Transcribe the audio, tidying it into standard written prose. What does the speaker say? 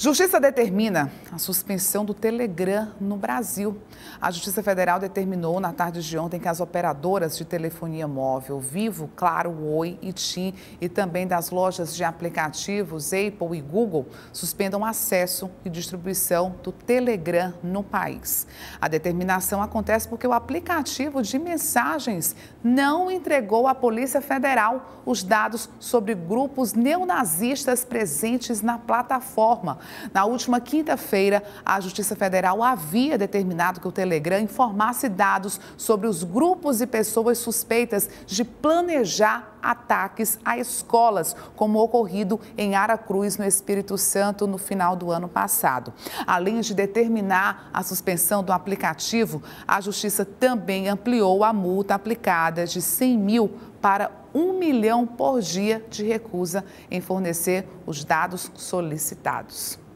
Justiça determina a suspensão do Telegram no Brasil. A Justiça Federal determinou na tarde de ontem que as operadoras de telefonia móvel Vivo, Claro, Oi e TIM e também das lojas de aplicativos Apple e Google suspendam acesso e distribuição do Telegram no país. A determinação acontece porque o aplicativo de mensagens não entregou à Polícia Federal os dados sobre grupos neonazistas presentes na plataforma. Na última quinta-feira, a Justiça Federal havia determinado que o Telegram informasse dados sobre os grupos e pessoas suspeitas de planejar ataques a escolas, como ocorrido em Aracruz, no Espírito Santo, no final do ano passado. Além de determinar a suspensão do aplicativo, a Justiça também ampliou a multa aplicada de 100 mil para 1 milhão por dia de recusa em fornecer os dados solicitados.